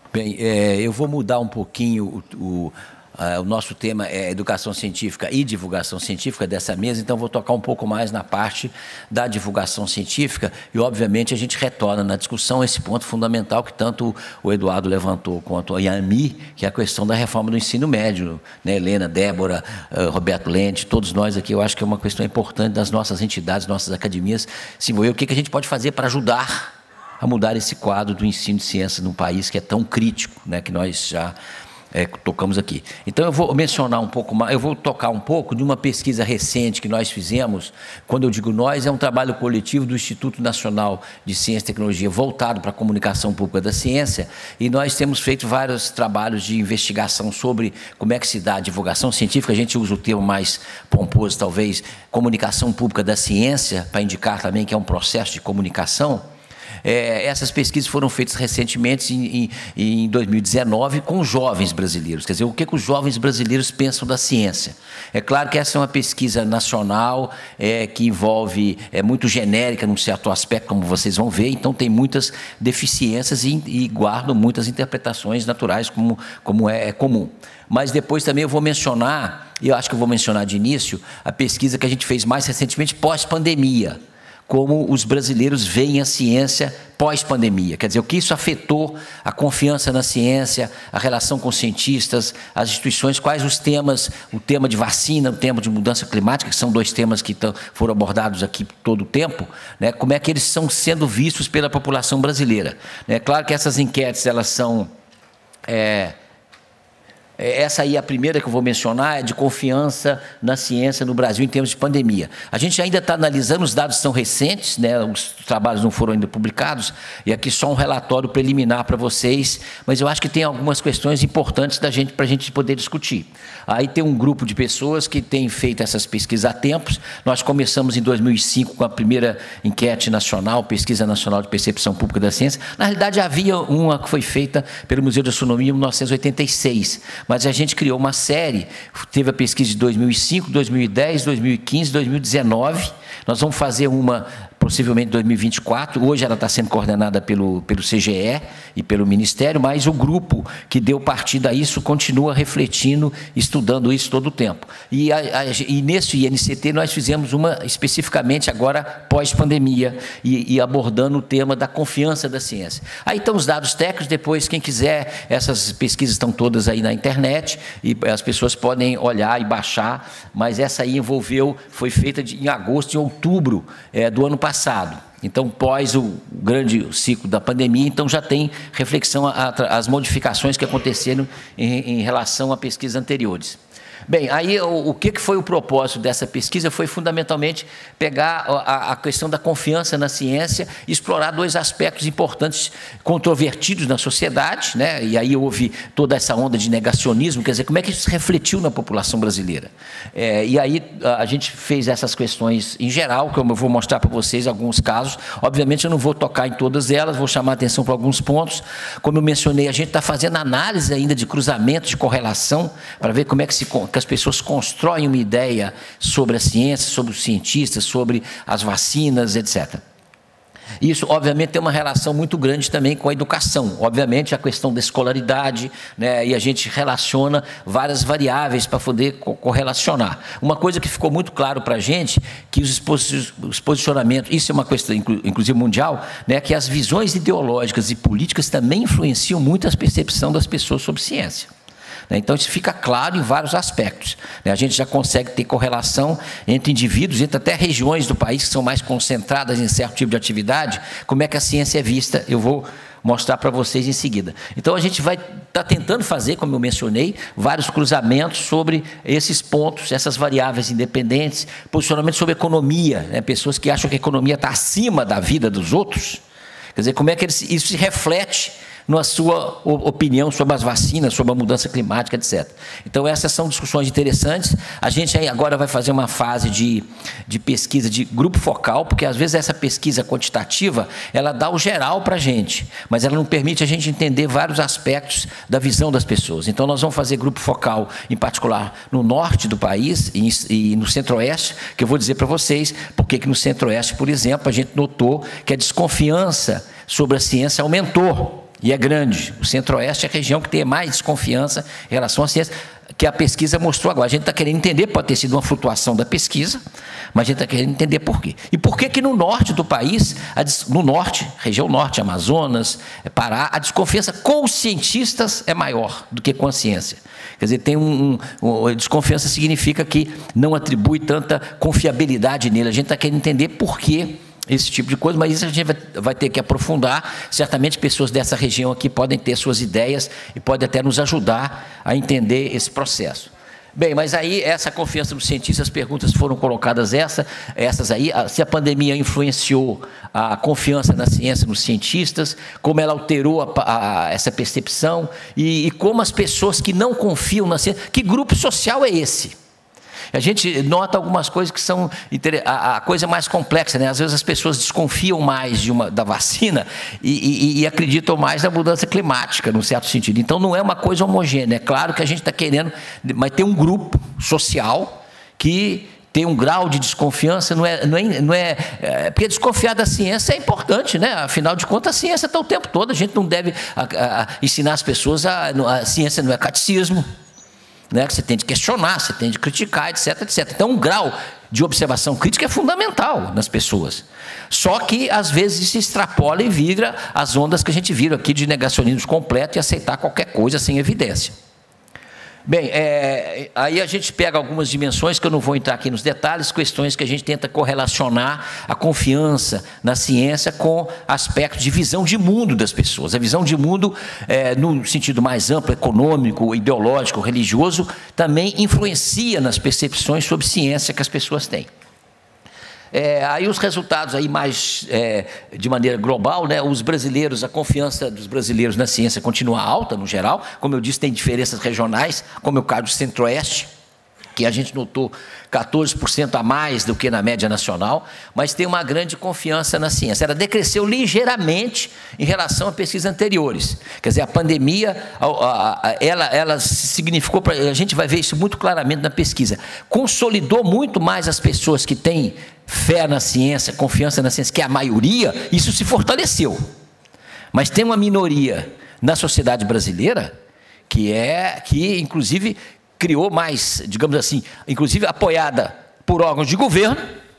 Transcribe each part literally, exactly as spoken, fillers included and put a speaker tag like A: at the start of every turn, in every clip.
A: Bem, é, eu vou mudar um pouquinho o, o, a, o nosso tema é educação científica e divulgação científica dessa mesa, então vou tocar um pouco mais na parte da divulgação científica e, obviamente, a gente retorna na discussão esse ponto fundamental que tanto o Eduardo levantou quanto a Yami, que é a questão da reforma do ensino médio, né? Helena, Débora, uh, Roberto Lente, todos nós aqui, eu acho que é uma questão importante das nossas entidades, nossas academias, se envolver o que, que a gente pode fazer para ajudar a mudar esse quadro do ensino de ciências num país que é tão crítico, né, que nós já é, tocamos aqui. Então, eu vou mencionar um pouco mais, eu vou tocar um pouco de uma pesquisa recente que nós fizemos. Quando eu digo nós, é um trabalho coletivo do Instituto Nacional de Ciência e Tecnologia voltado para a comunicação pública da ciência, e nós temos feito vários trabalhos de investigação sobre como é que se dá a divulgação científica. A gente usa o termo mais pomposo, talvez, comunicação pública da ciência, para indicar também que é um processo de comunicação. É, essas pesquisas foram feitas recentemente, em, em, em dois mil e dezenove, com jovens brasileiros. Quer dizer, o que, que os jovens brasileiros pensam da ciência? É claro que essa é uma pesquisa nacional, é, que envolve, é muito genérica num certo aspecto, como vocês vão ver, então tem muitas deficiências e, e guardam muitas interpretações naturais, como, como é, é comum. Mas depois também eu vou mencionar, e eu acho que eu vou mencionar de início, a pesquisa que a gente fez mais recentemente, pós-pandemia, como os brasileiros veem a ciência pós-pandemia. Quer dizer, o que isso afetou a confiança na ciência, a relação com os cientistas, as instituições, quais os temas, o tema de vacina, o tema de mudança climática, que são dois temas que foram abordados aqui todo o tempo, né? Como é que eles estão sendo vistos pela população brasileira. É claro que essas enquetes, elas são... É, Essa aí é a primeira que eu vou mencionar, é de confiança na ciência no Brasil em termos de pandemia. A gente ainda está analisando, os dados são recentes, né, os trabalhos não foram ainda publicados, e aqui só um relatório preliminar para vocês, mas eu acho que tem algumas questões importantes da gente, para a gente poder discutir. Aí tem um grupo de pessoas que tem feito essas pesquisas há tempos. Nós começamos em dois mil e cinco com a primeira enquete nacional, Pesquisa Nacional de Percepção Pública da Ciência. Na realidade, havia uma que foi feita pelo Museu de Astronomia em mil novecentos e oitenta e seis, mas a gente criou uma série, teve a pesquisa de dois mil e cinco, dois mil e dez, dois mil e quinze, dois mil e dezenove, nós vamos fazer uma possivelmente em dois mil e vinte e quatro, hoje ela está sendo coordenada pelo, pelo C G E e pelo Ministério, mas o grupo que deu partida a isso continua refletindo, estudando isso todo o tempo. E, a, a, e nesse I N C T nós fizemos uma especificamente agora pós-pandemia e, e abordando o tema da confiança da ciência. Aí estão os dados técnicos, depois quem quiser, essas pesquisas estão todas aí na internet e as pessoas podem olhar e baixar, mas essa aí envolveu, foi feita de, em agosto e outubro é, do ano passado. passado. Então, pós o grande ciclo da pandemia, então já tem reflexão às modificações que aconteceram em, em relação a pesquisas anteriores. Bem, aí o, o que foi o propósito dessa pesquisa foi fundamentalmente pegar a, a questão da confiança na ciência e explorar dois aspectos importantes, controvertidos na sociedade, né? E aí houve toda essa onda de negacionismo, quer dizer, como é que isso se refletiu na população brasileira. É, e aí a gente fez essas questões em geral, que eu vou mostrar para vocês alguns casos. Obviamente eu não vou tocar em todas elas, vou chamar a atenção para alguns pontos. Como eu mencionei, a gente está fazendo análise ainda de cruzamento, de correlação, para ver como é que se... que as pessoas constroem uma ideia sobre a ciência, sobre os cientistas, sobre as vacinas, etcétera. Isso, obviamente, tem uma relação muito grande também com a educação. Obviamente, a questão da escolaridade, né, e a gente relaciona várias variáveis para poder correlacionar. Uma coisa que ficou muito claro para a gente, que os, os posicionamentos, isso é uma questão, inclusive, mundial, né, que as visões ideológicas e políticas também influenciam muito a percepção das pessoas sobre ciência. Então, isso fica claro em vários aspectos. A gente já consegue ter correlação entre indivíduos, entre até regiões do país que são mais concentradas em certo tipo de atividade, como é que a ciência é vista. Eu vou mostrar para vocês em seguida. Então, a gente vai estar tá tentando fazer, como eu mencionei, vários cruzamentos sobre esses pontos, essas variáveis independentes, posicionamento sobre economia, né? Pessoas que acham que a economia está acima da vida dos outros. Quer dizer, como é que isso se reflete na sua opinião sobre as vacinas, sobre a mudança climática, etcétera. Então, essas são discussões interessantes. A gente aí agora vai fazer uma fase de, de pesquisa de grupo focal, porque às vezes essa pesquisa quantitativa, ela dá o geral para a gente, mas ela não permite a gente entender vários aspectos da visão das pessoas. Então, nós vamos fazer grupo focal, em particular, no norte do país e, e no centro-oeste, que eu vou dizer para vocês porque que no centro-oeste, por exemplo, a gente notou que a desconfiança sobre a ciência aumentou. E é grande. O Centro-Oeste é a região que tem mais desconfiança em relação à ciência, que a pesquisa mostrou agora. A gente está querendo entender, pode ter sido uma flutuação da pesquisa, mas a gente está querendo entender por quê. E por que que no norte do país, no norte, região norte, Amazonas, Pará, a desconfiança com os cientistas é maior do que com a ciência. Quer dizer, tem um, um, um desconfiança significa que não atribui tanta confiabilidade nele. A gente está querendo entender por quê esse tipo de coisa, mas isso a gente vai, vai ter que aprofundar. Certamente pessoas dessa região aqui podem ter suas ideias e podem até nos ajudar a entender esse processo. Bem, mas aí essa confiança nos cientistas, as perguntas foram colocadas essa, essas aí, se a pandemia influenciou a confiança na ciência, nos cientistas, como ela alterou a, a, essa percepção e, e como as pessoas que não confiam na ciência, que grupo social é esse? A gente nota algumas coisas que são a, a coisa mais complexa, né? Às vezes as pessoas desconfiam mais de uma, da vacina e, e, e acreditam mais na mudança climática, num certo sentido. Então não é uma coisa homogênea. É claro que a gente está querendo, mas tem um grupo social que tem um grau de desconfiança, não é, não é, não é, é porque desconfiar da ciência é importante, né? Afinal de contas, a ciência está o tempo todo. A gente não deve a, a, ensinar as pessoas a, a ciência não é catecismo. Né, que você tem de questionar, você tem de criticar, etc, etcétera. Então, um grau de observação crítica é fundamental nas pessoas. Só que, às vezes, isso extrapola e vira as ondas que a gente vira aqui de negacionismo completo e aceitar qualquer coisa sem evidência. Bem, é, aí a gente pega algumas dimensões, que eu não vou entrar aqui nos detalhes, questões que a gente tenta correlacionar a confiança na ciência com aspectos de visão de mundo das pessoas. A visão de mundo, é, no sentido mais amplo, econômico, ideológico, religioso, também influencia nas percepções sobre ciência que as pessoas têm. É, aí os resultados aí mais é, de maneira global, né, os brasileiros, a confiança dos brasileiros na ciência continua alta no geral, como eu disse, tem diferenças regionais, como é o caso do Centro-Oeste, que a gente notou quatorze por cento a mais do que na média nacional, mas tem uma grande confiança na ciência. Ela decresceu ligeiramente em relação a pesquisas anteriores. Quer dizer, a pandemia, ela, ela significou, a gente vai ver isso muito claramente na pesquisa, consolidou muito mais as pessoas que têm fé na ciência, confiança na ciência, que é a maioria, isso se fortaleceu. Mas tem uma minoria na sociedade brasileira que é, que inclusive criou mais, digamos assim, inclusive apoiada por órgãos de governo,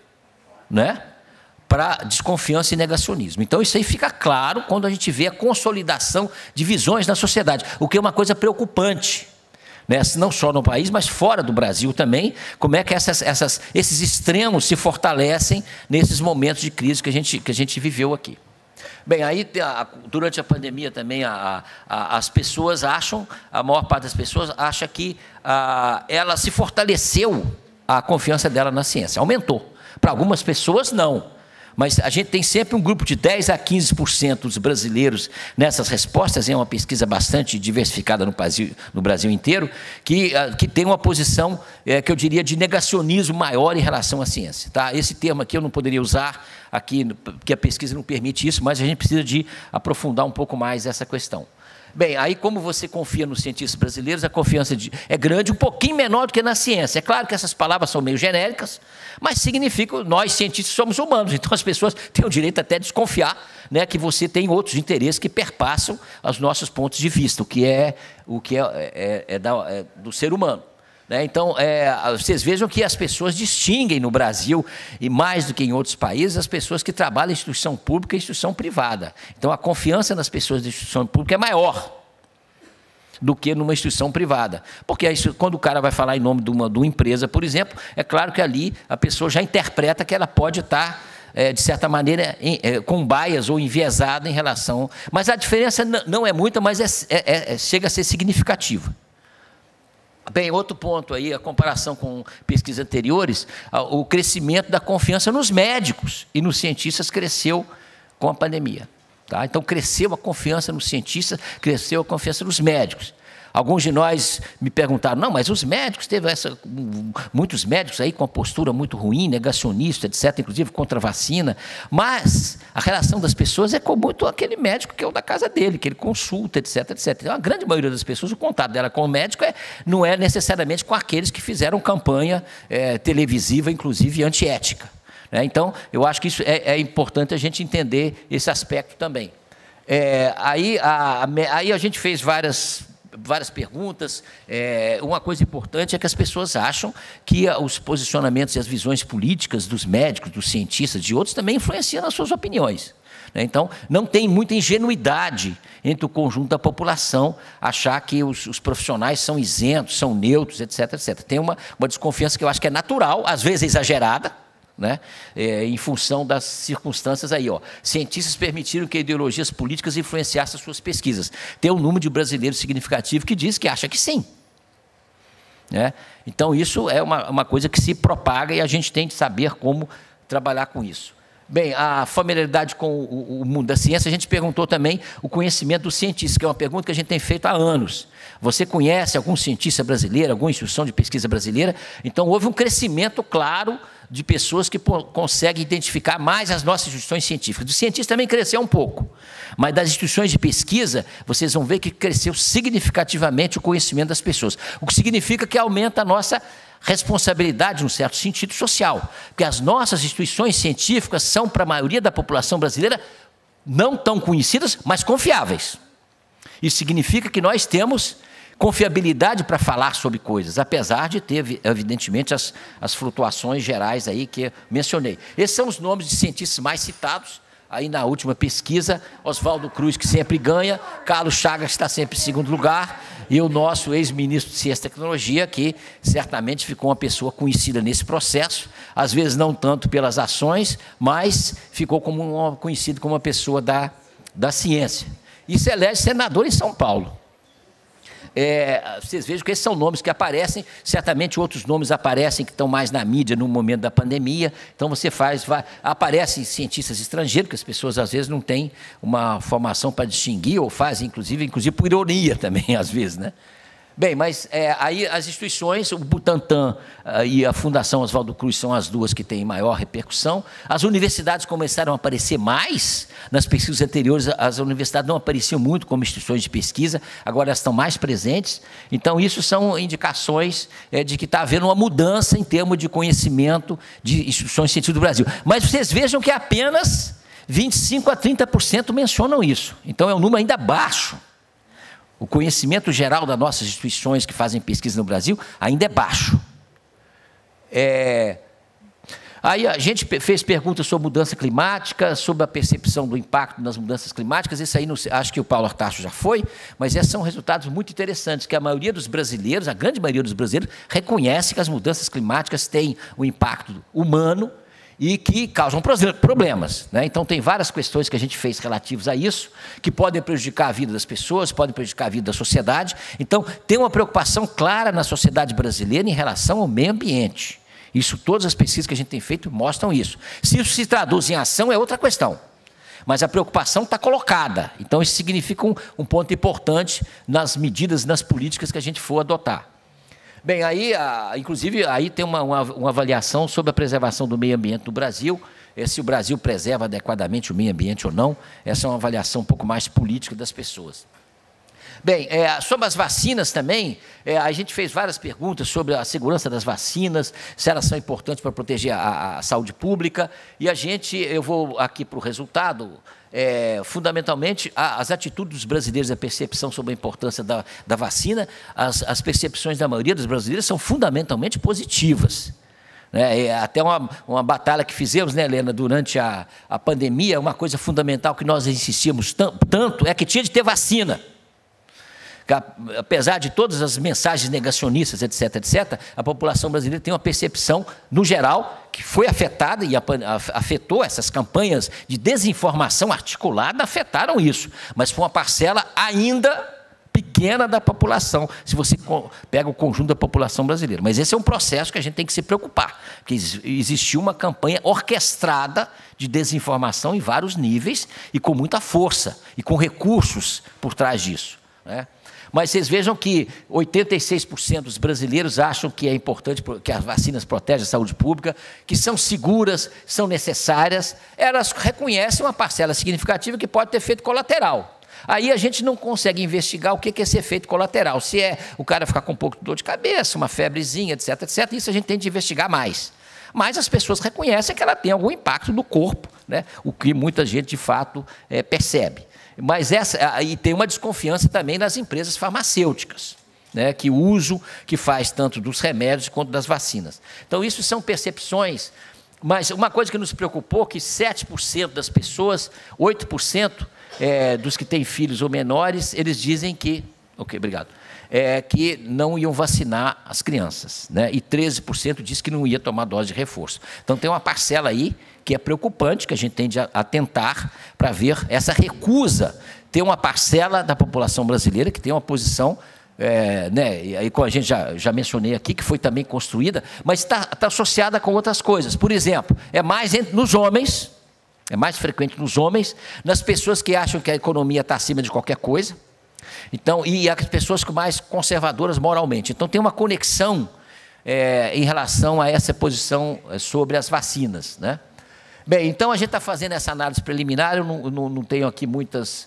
A: né, para desconfiança e negacionismo. Então isso aí fica claro quando a gente vê a consolidação de visões na sociedade, o que é uma coisa preocupante. Né, não só no país, mas fora do Brasil também, como é que essas, essas, esses extremos se fortalecem nesses momentos de crise que a gente, que a gente viveu aqui. Bem, aí durante a pandemia também a, a, as pessoas acham, a maior parte das pessoas acha que a, ela se fortaleceu, a confiança dela na ciência, aumentou. Para algumas pessoas, não. Mas a gente tem sempre um grupo de dez a quinze por cento dos brasileiros nessas respostas, é uma pesquisa bastante diversificada no Brasil, no Brasil inteiro, que, que tem uma posição, é, que eu diria, de negacionismo maior em relação à ciência. Tá? Esse termo aqui eu não poderia usar, aqui, porque a pesquisa não permite isso, mas a gente precisa de aprofundar um pouco mais essa questão. Bem, aí como você confia nos cientistas brasileiros, a confiança de, é grande, um pouquinho menor do que na ciência. É claro que essas palavras são meio genéricas, mas significa que nós, cientistas, somos humanos. Então as pessoas têm o direito até de desconfiar, né, que você tem outros interesses que perpassam os nossos pontos de vista, o que é, o que é, é, é, da, é do ser humano. Então, é, vocês vejam que as pessoas distinguem no Brasil, e mais do que em outros países, as pessoas que trabalham em instituição pública e instituição privada. Então, a confiança nas pessoas da instituição pública é maior do que numa instituição privada. Porque isso, quando o cara vai falar em nome de uma, de uma empresa, por exemplo, é claro que ali a pessoa já interpreta que ela pode estar, é, de certa maneira, em, é, com bias ou enviesada em relação... Mas a diferença não é muita, mas é, é, é, chega a ser significativa. Bem, outro ponto aí, a comparação com pesquisas anteriores, o crescimento da confiança nos médicos e nos cientistas cresceu com a pandemia. Tá? Então, cresceu a confiança nos cientistas, cresceu a confiança nos médicos. Alguns de nós me perguntaram, não, mas os médicos, teve essa, muitos médicos aí com uma postura muito ruim, negacionista, etcétera, inclusive contra a vacina, mas a relação das pessoas é com muito aquele médico que é o da casa dele, que ele consulta, etcétera, etcétera. Então, a grande maioria das pessoas, o contato dela com o médico é, não é necessariamente com aqueles que fizeram campanha é, televisiva, inclusive antiética. Né? Então, eu acho que isso é, é importante a gente entender esse aspecto também. é, aí, a, aí a gente fez várias, várias perguntas. É, uma coisa importante é que as pessoas acham que os posicionamentos e as visões políticas dos médicos, dos cientistas, de outros, também influenciam nas suas opiniões. Então, não tem muita ingenuidade entre o conjunto da população achar que os, os profissionais são isentos, são neutros, etc, etcétera. Tem uma, uma desconfiança que eu acho que é natural, às vezes exagerada, né? É, em função das circunstâncias aí. Ó. Cientistas permitiram que ideologias políticas influenciassem as suas pesquisas. Tem um número de brasileiros significativo que diz que acha que sim. Né? Então, isso é uma, uma coisa que se propaga e a gente tem de saber como trabalhar com isso. Bem, a familiaridade com o, o mundo da ciência, a gente perguntou também o conhecimento dos cientistas, que é uma pergunta que a gente tem feito há anos. Você conhece algum cientista brasileiro, alguma instituição de pesquisa brasileira? Então, houve um crescimento claro de pessoas que conseguem identificar mais as nossas instituições científicas. Dos cientistas também cresceu um pouco, mas das instituições de pesquisa, vocês vão ver que cresceu significativamente o conhecimento das pessoas, o que significa que aumenta a nossa responsabilidade, num certo sentido, social, porque as nossas instituições científicas são, para a maioria da população brasileira, não tão conhecidas, mas confiáveis. Isso significa que nós temos confiabilidade para falar sobre coisas, apesar de ter, evidentemente, as, as flutuações gerais aí que mencionei. Esses são os nomes de cientistas mais citados. Aí na última pesquisa, Oswaldo Cruz, que sempre ganha, Carlos Chagas, que está sempre em segundo lugar, e o nosso ex-ministro de Ciência e Tecnologia, que certamente ficou uma pessoa conhecida nesse processo, às vezes não tanto pelas ações, mas ficou como uma, conhecido como uma pessoa da, da ciência. E se elege senador em São Paulo. É, vocês vejam que esses são nomes que aparecem, certamente outros nomes aparecem que estão mais na mídia no momento da pandemia, então você faz, vai, aparecem cientistas estrangeiros, que as pessoas às vezes não têm uma formação para distinguir, ou fazem, inclusive, inclusive por ironia também, às vezes, né? Bem, mas é, aí as instituições, o Butantan uh, e a Fundação Oswaldo Cruz são as duas que têm maior repercussão. As universidades começaram a aparecer mais. Nas pesquisas anteriores, as universidades não apareciam muito como instituições de pesquisa, agora elas estão mais presentes. Então, isso são indicações é, de que está havendo uma mudança em termos de conhecimento de instituições científicas do Brasil. Mas vocês vejam que apenas vinte e cinco a trinta por cento mencionam isso. Então, é um número ainda baixo. O conhecimento geral das nossas instituições que fazem pesquisa no Brasil ainda é baixo. É... Aí a gente fez perguntas sobre mudança climática, sobre a percepção do impacto nas mudanças climáticas. Isso aí, não sei, acho que o Paulo Artacho já foi, mas esses são resultados muito interessantes, que a maioria dos brasileiros, a grande maioria dos brasileiros, reconhece que as mudanças climáticas têm um impacto humano e que causam problemas. Né? Então, tem várias questões que a gente fez relativas a isso, que podem prejudicar a vida das pessoas, podem prejudicar a vida da sociedade. Então, tem uma preocupação clara na sociedade brasileira em relação ao meio ambiente. Isso, todas as pesquisas que a gente tem feito mostram isso. Se isso se traduz em ação, é outra questão. Mas a preocupação está colocada. Então, isso significa um, um ponto importante nas medidas, nas políticas que a gente for adotar. Bem, aí, a, inclusive, aí tem uma, uma, uma avaliação sobre a preservação do meio ambiente no Brasil, é, se o Brasil preserva adequadamente o meio ambiente ou não. Essa é uma avaliação um pouco mais política das pessoas. Bem, é, sobre as vacinas também, é, a gente fez várias perguntas sobre a segurança das vacinas, se elas são importantes para proteger a, a saúde pública, e a gente, eu vou aqui para o resultado. É, fundamentalmente, a, as atitudes dos brasileiros, a percepção sobre a importância da, da vacina, as, as percepções da maioria dos brasileiros são fundamentalmente positivas. Né? É até uma, uma batalha que fizemos, né, Helena, durante a, a pandemia, uma coisa fundamental que nós insistimos tanto é que tinha de ter vacina. Apesar de todas as mensagens negacionistas, etc, etcétera, a população brasileira tem uma percepção, no geral, que foi afetada e afetou essas campanhas de desinformação articulada, afetaram isso. Mas foi uma parcela ainda pequena da população, se você pega o conjunto da população brasileira. Mas esse é um processo que a gente tem que se preocupar, porque existiu uma campanha orquestrada de desinformação em vários níveis e com muita força e com recursos por trás disso, né? Mas vocês vejam que oitenta e seis por cento dos brasileiros acham que é importante que as vacinas protegem a saúde pública, que são seguras, são necessárias. Elas reconhecem uma parcela significativa que pode ter efeito colateral. Aí a gente não consegue investigar o que é esse efeito colateral. Se é o cara ficar com um pouco de dor de cabeça, uma febrezinha, etc, etcétera. Isso a gente tem de investigar mais. Mas as pessoas reconhecem que ela tem algum impacto no corpo, né? O que muita gente, de fato, é, percebe. Mas essa, e tem uma desconfiança também nas empresas farmacêuticas, né, que o uso que faz tanto dos remédios quanto das vacinas. Então, isso são percepções, mas uma coisa que nos preocupou, que sete por cento das pessoas, oito por cento é, dos que têm filhos ou menores, eles dizem que, ok, obrigado, é, que não iam vacinar as crianças, né, e treze por cento diz que não ia tomar dose de reforço. Então, tem uma parcela aí que é preocupante, que a gente tem de atentar para ver essa recusa. Tem uma parcela da população brasileira que tem uma posição, é, né, e aí a gente já, já mencionei aqui, que foi também construída, mas está tá associada com outras coisas. Por exemplo, é mais entre, nos homens, é mais frequente nos homens, nas pessoas que acham que a economia está acima de qualquer coisa, então, e as pessoas mais conservadoras moralmente. Então, tem uma conexão é, em relação a essa posição sobre as vacinas, né? Bem, então a gente está fazendo essa análise preliminar, eu não, não, não tenho aqui muitas,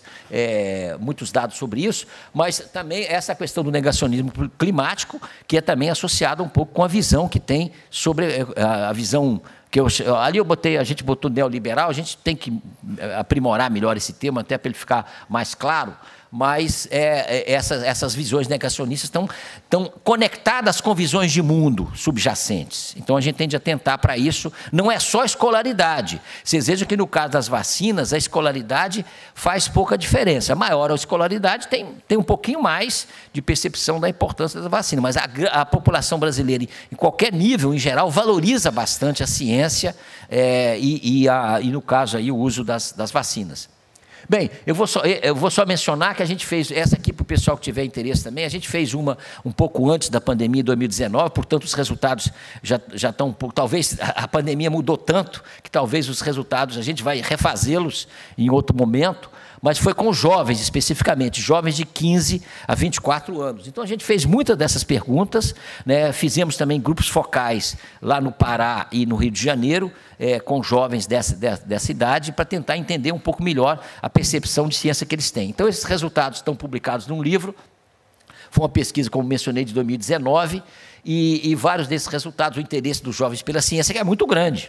A: é, muitos dados sobre isso, mas também essa questão do negacionismo climático, que é também associada um pouco com a visão que tem sobre a, a visão que eu, ali eu botei, a gente botou neoliberal, a gente tem que aprimorar melhor esse termo até para ele ficar mais claro, mas é, é, essas, essas visões negacionistas estão, estão conectadas com visões de mundo subjacentes. Então, a gente tende a atentar para isso. Não é só escolaridade. Vocês vejam que, no caso das vacinas, a escolaridade faz pouca diferença. A maior a escolaridade tem, tem um pouquinho mais de percepção da importância da vacina, mas a, a população brasileira, em qualquer nível, em geral, valoriza bastante a ciência é, e, e, a, e, no caso, aí, o uso das, das vacinas. Bem, eu vou, só, eu vou só mencionar que a gente fez, essa aqui para o pessoal que tiver interesse também, a gente fez uma um pouco antes da pandemia, em dois mil e dezenove, portanto os resultados já, já estão um pouco, talvez a pandemia mudou tanto, que talvez os resultados, a gente vai refazê-los em outro momento, mas foi com jovens especificamente, jovens de quinze a vinte e quatro anos. Então, a gente fez muitas dessas perguntas, né? Fizemos também grupos focais lá no Pará e no Rio de Janeiro, é, com jovens dessa, dessa, dessa idade, para tentar entender um pouco melhor a percepção de ciência que eles têm. Então, esses resultados estão publicados num livro, foi uma pesquisa, como mencionei, de dois mil e dezenove, e, e vários desses resultados, o interesse dos jovens pela ciência é muito grande.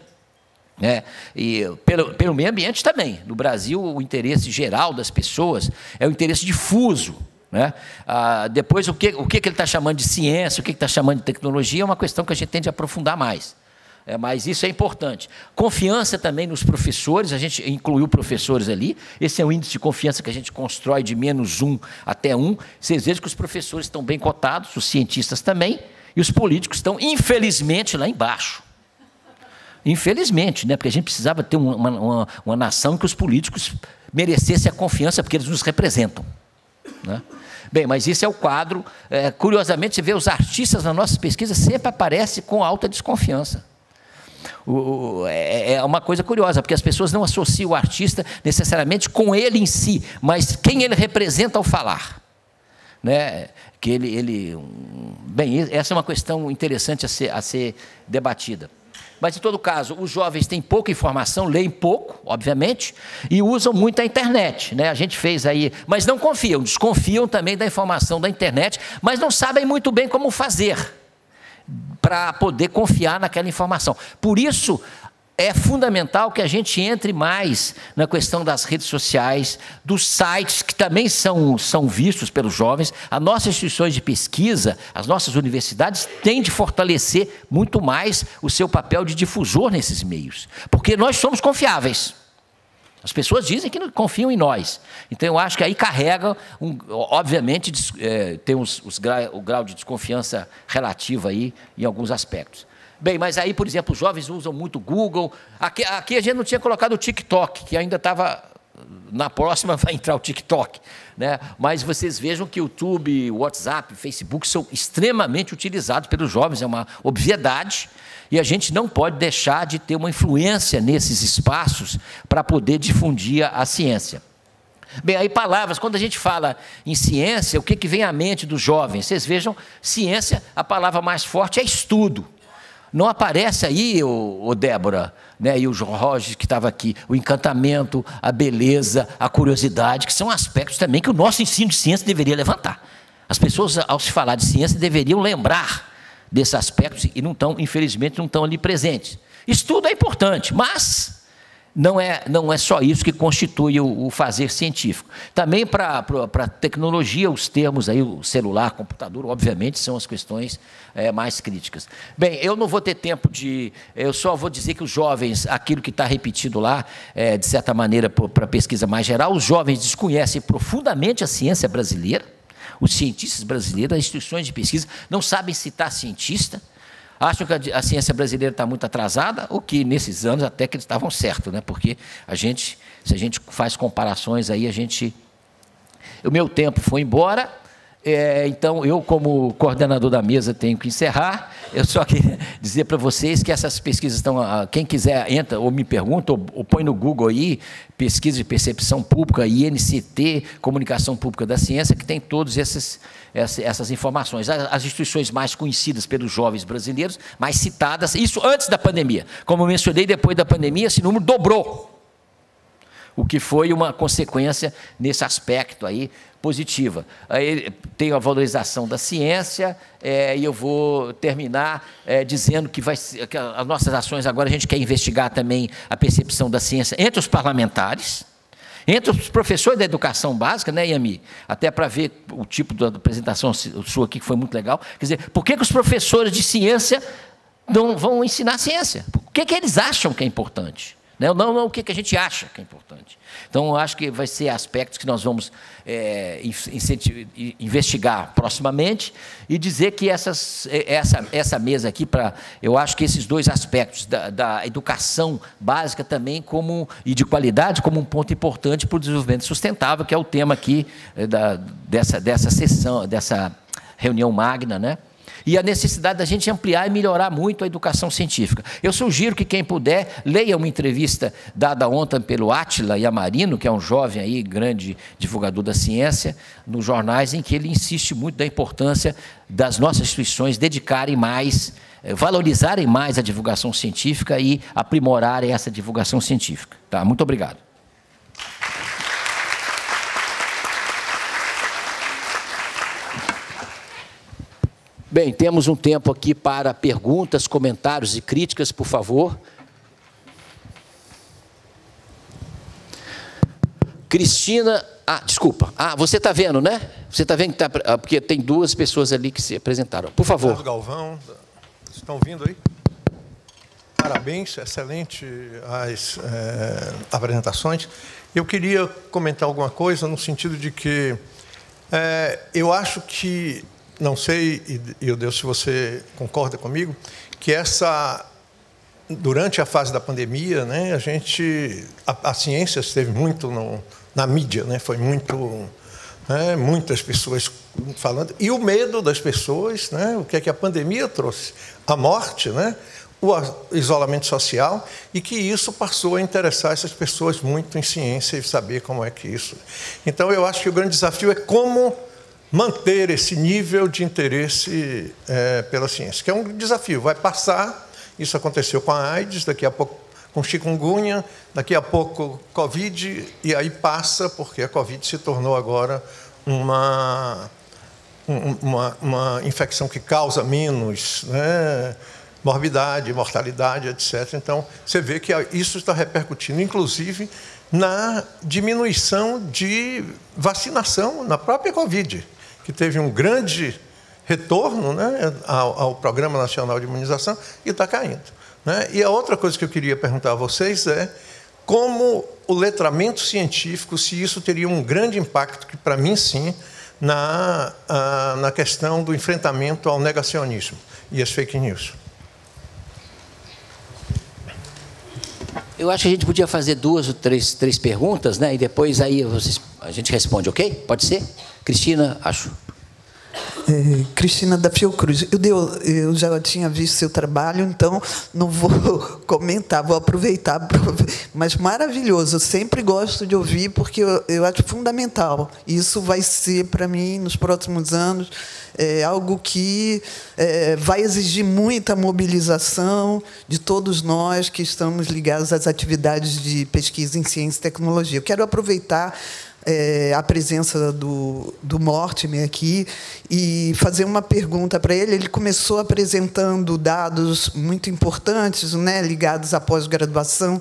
A: É, e pelo, pelo meio ambiente também. No Brasil, o interesse geral das pessoas é o interesse difuso, né? Ah, depois, o que, o que ele está chamando de ciência, o que ele está chamando de tecnologia, é uma questão que a gente tem de aprofundar mais. É, mas isso é importante. Confiança também nos professores, a gente incluiu professores ali, esse é o índice de confiança que a gente constrói de menos um até um. Vocês vejam que os professores estão bem cotados, os cientistas também, e os políticos estão, infelizmente, lá embaixo. Infelizmente, né? Porque a gente precisava ter uma, uma, uma nação em que os políticos merecessem a confiança, porque eles nos representam, né? Bem, mas isso é o quadro. É, curiosamente, você vê os artistas nas nossas pesquisas sempre aparecem com alta desconfiança. O, o, é, é uma coisa curiosa, porque as pessoas não associam o artista necessariamente com ele em si, mas quem ele representa ao falar, né? Que ele, ele, bem, essa é uma questão interessante a ser, a ser debatida. Mas, em todo caso, os jovens têm pouca informação, leem pouco, obviamente, e usam muito a internet, né? A gente fez aí, mas não confiam, desconfiam também da informação da internet, mas não sabem muito bem como fazer para poder confiar naquela informação. Por isso, é fundamental que a gente entre mais na questão das redes sociais, dos sites que também são, são vistos pelos jovens. As nossas instituições de pesquisa, as nossas universidades têm de fortalecer muito mais o seu papel de difusor nesses meios, porque nós somos confiáveis. As pessoas dizem que confiam em nós. Então, eu acho que aí carrega, um, obviamente, é, tem os, os gra, o grau de desconfiança relativo aí em alguns aspectos. Bem, mas aí, por exemplo, os jovens usam muito o Google. Aqui, aqui a gente não tinha colocado o TikTok, que ainda estava... Na próxima vai entrar o TikTok, né? Mas vocês vejam que o YouTube, o WhatsApp, o Facebook são extremamente utilizados pelos jovens, é uma obviedade, e a gente não pode deixar de ter uma influência nesses espaços para poder difundir a ciência. Bem, aí palavras, quando a gente fala em ciência, o que, que vem à mente dos jovens? Vocês vejam, ciência, a palavra mais forte é estudo. Não aparece aí, o, o Débora, né, e o Jorge que estava aqui, o encantamento, a beleza, a curiosidade, que são aspectos também que o nosso ensino de ciência deveria levantar. As pessoas, ao se falar de ciência, deveriam lembrar desses aspectos e não estão, infelizmente, não estão ali presentes. Estudo é importante, mas não é, não é só isso que constitui o, o fazer científico. Também para a tecnologia, os termos aí, o celular, computador, obviamente, são as questões é, mais críticas. Bem, eu não vou ter tempo de... Eu só vou dizer que os jovens, aquilo que está repetido lá, é, de certa maneira, para a pesquisa mais geral, os jovens desconhecem profundamente a ciência brasileira, os cientistas brasileiros, as instituições de pesquisa, não sabem citar cientista, acham que a ciência brasileira está muito atrasada, ou que nesses anos até que eles estavam certos, né? Porque a gente, se a gente faz comparações aí, a gente... O meu tempo foi embora, é, então eu, como coordenador da mesa, tenho que encerrar. Eu só queria dizer para vocês que essas pesquisas estão... Quem quiser, entra ou me pergunta, ou, ou põe no Google aí, pesquisa de percepção pública, I N C T, Comunicação Pública da Ciência, que tem todos esses... essas informações. As instituições mais conhecidas pelos jovens brasileiros, mais citadas, isso antes da pandemia. Como eu mencionei, depois da pandemia, esse número dobrou, o que foi uma consequência nesse aspecto aí positiva. Aí tem a valorização da ciência, é, e eu vou terminar é, dizendo que, vai, que as nossas ações agora, a gente quer investigar também a percepção da ciência entre os parlamentares, entre os professores da educação básica, né, Yami? Até para ver o tipo da apresentação sua aqui, que foi muito legal. Quer dizer, por que, que os professores de ciência não vão ensinar ciência? O que, que eles acham que é importante? Não, não, não o que, que a gente acha que é importante. Então, eu acho que vai ser aspectos que nós vamos é, investigar proximamente e dizer que essas, essa, essa mesa aqui, pra, eu acho que esses dois aspectos da, da educação básica também como, e de qualidade como um ponto importante para o desenvolvimento sustentável, que é o tema aqui da, dessa, dessa sessão, dessa reunião magna, né? E a necessidade da gente ampliar e melhorar muito a educação científica. Eu sugiro que quem puder, leia uma entrevista dada ontem pelo Átila Yamarino, que é um jovem aí, grande divulgador da ciência, nos jornais, em que ele insiste muito da importância das nossas instituições dedicarem mais, valorizarem mais a divulgação científica e aprimorarem essa divulgação científica. Tá? Muito obrigado. Bem, temos um tempo aqui para perguntas, comentários e críticas, por favor. Cristina... Ah, desculpa. Ah, você está vendo, né? Você está vendo que está... Porque tem duas pessoas ali que se apresentaram. Por favor.
B: Carlos Galvão, estão vindo aí? Parabéns, excelente as é, apresentações. Eu queria comentar alguma coisa no sentido de que é, eu acho que... Não sei, e eu Deus, se você concorda comigo, que essa, durante a fase da pandemia, né, a gente, a, a ciência esteve muito no, na mídia, né, foi muito, né, muitas pessoas falando, e o medo das pessoas, né, o que é que a pandemia trouxe? A morte, né, o isolamento social, e que isso passou a interessar essas pessoas muito em ciência e saber como é que isso... Então, eu acho que o grande desafio é como manter esse nível de interesse é, pela ciência, que é um desafio. Vai passar, isso aconteceu com a AIDS, daqui a pouco com chikungunya, daqui a pouco Covid, e aí passa, porque a Covid se tornou agora uma, uma, uma infecção que causa menos, né, morbidade, mortalidade, etcétera. Então, você vê que isso está repercutindo, inclusive, na diminuição de vacinação na própria Covid, que teve um grande retorno, né, ao, ao Programa Nacional de Imunização e está caindo, né? E a outra coisa que eu queria perguntar a vocês é como o letramento científico, se isso teria um grande impacto, que para mim sim, na, a, na questão do enfrentamento ao negacionismo e às fake news.
A: Eu acho que a gente podia fazer duas ou três, três perguntas, né? E depois aí vocês, a gente responde, ok? Pode ser? Cristina, acho.
C: É, Cristina da Fiocruz. Eu, deu, eu já tinha visto seu trabalho, então não vou comentar, vou aproveitar. Mas maravilhoso, eu sempre gosto de ouvir, porque eu, eu acho fundamental. Isso vai ser, para mim, nos próximos anos, é algo que é, vai exigir muita mobilização de todos nós que estamos ligados às atividades de pesquisa em ciência e tecnologia. Eu quero aproveitar É, a presença do, do Mortimer aqui e fazer uma pergunta para ele. Ele começou apresentando dados muito importantes, né, ligados à pós-graduação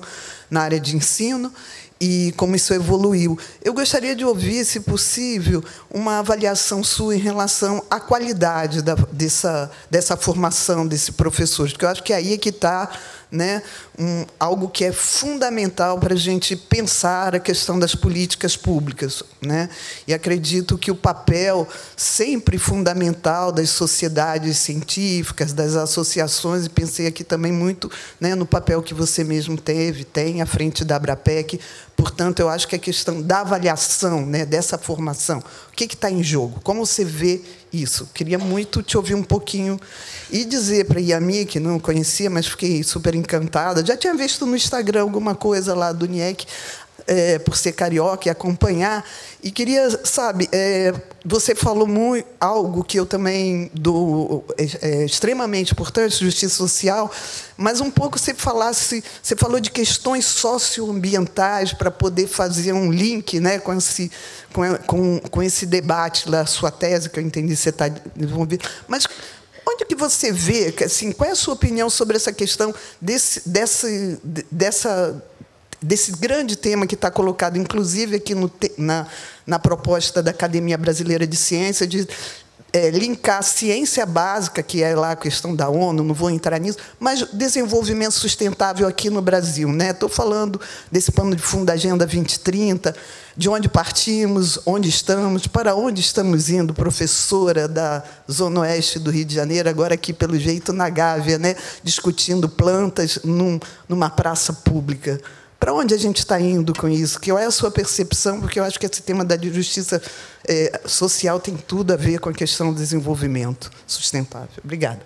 C: na área de ensino e como isso evoluiu. Eu gostaria de ouvir, se possível, uma avaliação sua em relação à qualidade da, dessa, dessa formação desse professor, porque eu acho que aí é que está, né, um, algo que é fundamental para a gente pensar a questão das políticas públicas, né? E acredito que o papel sempre fundamental das sociedades científicas, das associações, e pensei aqui também muito, né, no papel que você mesmo teve, tem à frente da ABRAPEC. Portanto, eu acho que a questão da avaliação, né, dessa formação, o que está em jogo? Como você vê isso? Queria muito te ouvir um pouquinho e dizer para a Yami, que não conhecia, mas fiquei super encantada. Já tinha visto no Instagram alguma coisa lá do N I E C, é, por ser carioca, e acompanhar. E queria, sabe, é, você falou muito, algo que eu também dou é, é, extremamente importante, justiça social, mas um pouco você falasse, você falou de questões socioambientais para poder fazer um link, né, com esse, com, com, com esse debate da sua tese, que eu entendi que você está desenvolvendo. Mas onde que você vê, assim, qual é a sua opinião sobre essa questão desse, desse, dessa... desse grande tema que está colocado, inclusive, aqui no, na, na proposta da Academia Brasileira de Ciência, de é, linkar a ciência básica, que é lá a questão da ONU, não vou entrar nisso, mas desenvolvimento sustentável aqui no Brasil, né? Estou falando desse plano de fundo da Agenda vinte trinta, de onde partimos, onde estamos, para onde estamos indo, professora da Zona Oeste do Rio de Janeiro, agora aqui, pelo jeito, na Gávea, né? Discutindo plantas num, numa praça pública. Para onde a gente está indo com isso? Qual é a sua percepção? Porque eu acho que esse tema da justiça é, social tem tudo a ver com a questão do desenvolvimento sustentável. Obrigada.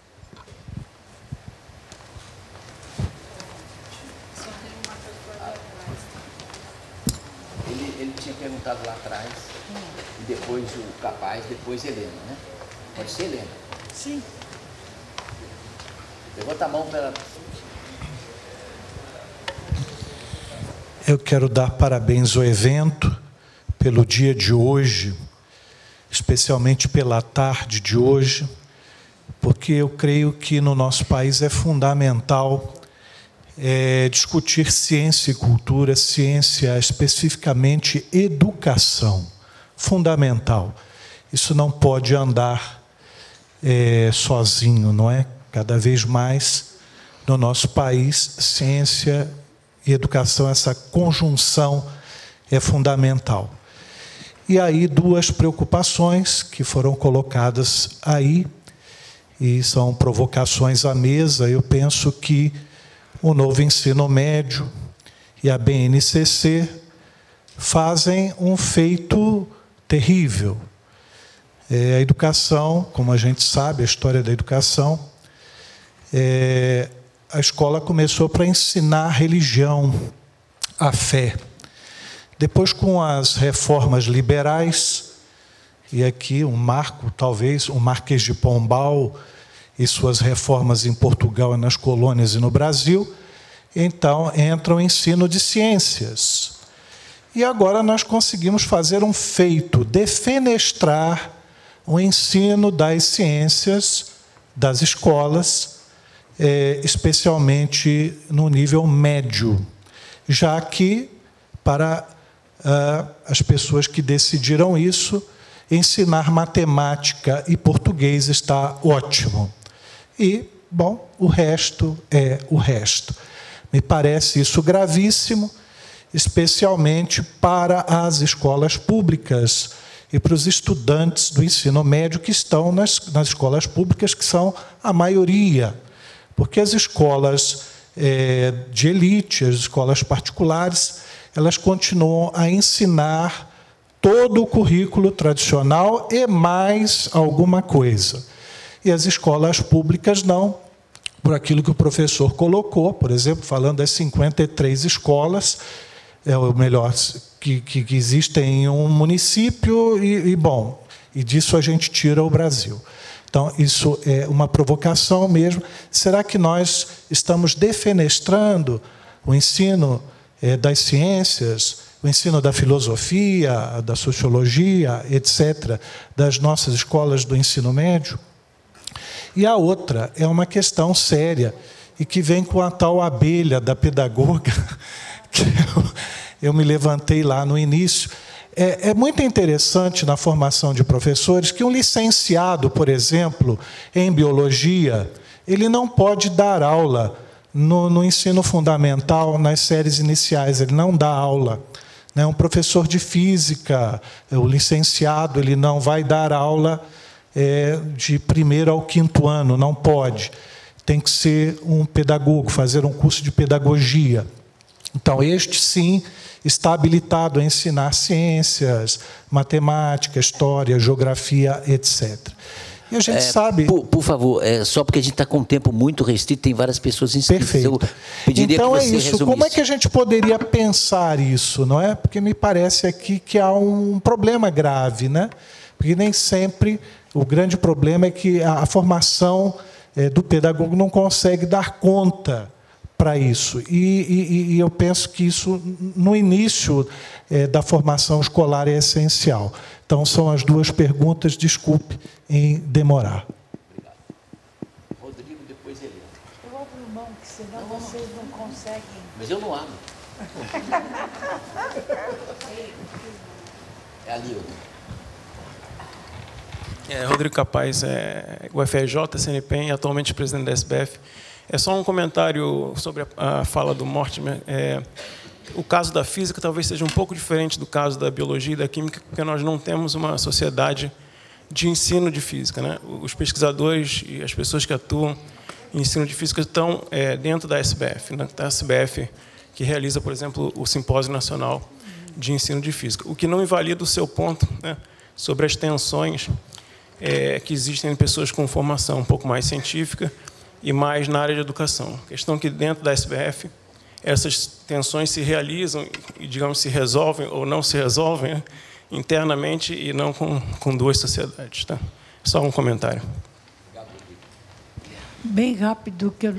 A: Ele, ele tinha perguntado lá atrás, e depois o Capaz, depois Helena, né? Pode ser, Helena?
D: Sim.
A: Levanta a mão para ela.
E: Eu quero dar parabéns ao evento pelo dia de hoje, especialmente pela tarde de hoje, porque eu creio que no nosso país é fundamental é, discutir ciência e cultura, ciência especificamente educação, fundamental. Isso não pode andar é, sozinho, não é? Cada vez mais no nosso país, ciência e educação, essa conjunção é fundamental. E aí duas preocupações que foram colocadas aí, e são provocações à mesa. Eu penso que o novo ensino médio e a B N C C fazem um feito terrível. É, a educação, como a gente sabe, a história da educação, é, a escola começou para ensinar a religião, a fé. Depois, com as reformas liberais, e aqui um marco, talvez, o Marquês de Pombal e suas reformas em Portugal e nas colônias e no Brasil, então entra o ensino de ciências. E agora nós conseguimos fazer um feito, defenestrar o ensino das ciências das escolas, É, especialmente no nível médio, já que, para ah, as pessoas que decidiram isso, ensinar matemática e português está ótimo. E, bom, o resto é o resto. Me parece isso gravíssimo, especialmente para as escolas públicas e para os estudantes do ensino médio que estão nas, nas escolas públicas, que são a maioria. Porque as escolas é, de elite, as escolas particulares, elas continuam a ensinar todo o currículo tradicional e mais alguma coisa. E as escolas públicas não, por aquilo que o professor colocou, por exemplo, falando das cinquenta e três escolas, é o melhor, que, que, que existem em um município, e, e, bom, e disso a gente tira o Brasil. Então, isso é uma provocação mesmo. Será que nós estamos defenestrando o ensino é, das ciências, o ensino da filosofia, da sociologia, etcétera, das nossas escolas do ensino médio? E a outra é uma questão séria, e que vem com a tal abelha da pedagoga, que eu, eu me levantei lá no início. É, é muito interessante na formação de professores que um licenciado, por exemplo, em biologia, ele não pode dar aula no, no ensino fundamental, nas séries iniciais, ele não dá aula. Né? Um professor de física, o licenciado, ele não vai dar aula é, de primeiro ao quinto ano, não pode. Tem que ser um pedagogo, fazer um curso de pedagogia. Então, este, sim, está habilitado a ensinar ciências, matemática, história, geografia, etcétera. E a gente
A: é,
E: sabe...
A: Por, por favor, é, só porque a gente está com um tempo muito restrito, tem várias pessoas inscritas.
E: Perfeito.
A: Eu pediria
E: então
A: que você
E: é isso.
A: resumisse.
E: Como é que a gente poderia pensar isso, não é? Porque me parece aqui que há um problema grave, né? Porque nem sempre o grande problema é que a, a formação é, do pedagogo não consegue dar conta para isso. E, e, e eu penso que isso, no início é, da formação escolar, é essencial. Então, são as duas perguntas, desculpe em demorar.
A: Obrigado. Rodrigo, depois ele.
D: Eu abro mão, que senão não, vocês não conseguem.
A: Mas eu não abro. É ali,
F: É, Rodrigo Capaz, é, U F R J, C N P E M, atualmente presidente da S B F. É só um comentário sobre a, a fala do Mortimer. É, o caso da física talvez seja um pouco diferente do caso da biologia e da química, porque nós não temos uma sociedade de ensino de física, né? Os pesquisadores e as pessoas que atuam em ensino de física estão é, dentro da S B F, né? Da S B F, que realiza, por exemplo, o Simpósio Nacional de Ensino de Física. O que não invalida o seu ponto, né, sobre as tensões é, que existem em pessoas com formação um pouco mais científica e mais na área de educação. A questão é que, dentro da S B F, essas tensões se realizam e, digamos, se resolvem ou não se resolvem, né, internamente e não com, com duas sociedades. Tá? Só um comentário.
D: Bem rápido que eu...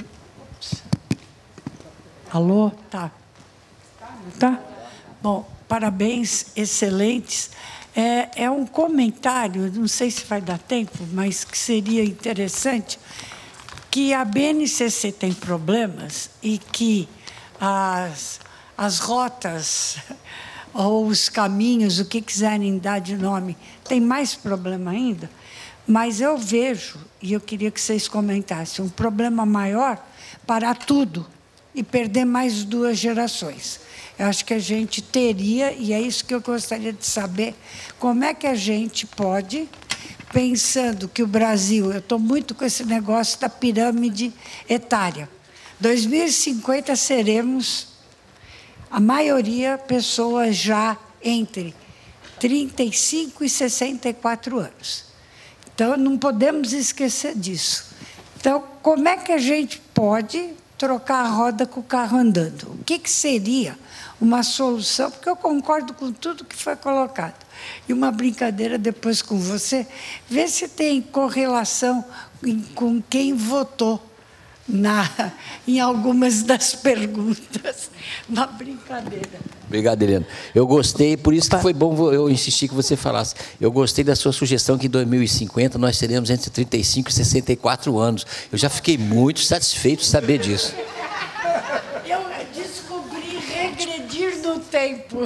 D: Alô? Tá. Tá? Bom, parabéns, excelentes. É, é um comentário, não sei se vai dar tempo, mas que seria interessante, que a B N C C tem problemas e que as, as rotas ou os caminhos, o que quiserem dar de nome, tem mais problema ainda, mas eu vejo, e eu queria que vocês comentassem, um problema maior para tudo e perder mais duas gerações. Eu acho que a gente teria, e é isso que eu gostaria de saber, como é que a gente pode, pensando que o Brasil, eu estou muito com esse negócio da pirâmide etária, dois mil e cinquenta seremos, a maioria, pessoas já entre trinta e cinco e sessenta e quatro anos. Então, não podemos esquecer disso. Então, como é que a gente pode trocar a roda com o carro andando? O que, que seria uma solução? Porque eu concordo com tudo que foi colocado. E uma brincadeira depois com você, ver se tem correlação com quem votou na, em algumas das perguntas. Uma brincadeira.
A: Obrigado, Helena. Eu gostei, por isso que foi bom eu insistir que você falasse. Eu gostei da sua sugestão que em dois mil e cinquenta nós teremos entre trinta e cinco e sessenta e quatro anos. Eu já fiquei muito satisfeito de saber disso.
D: Eu descobri regredir no tempo.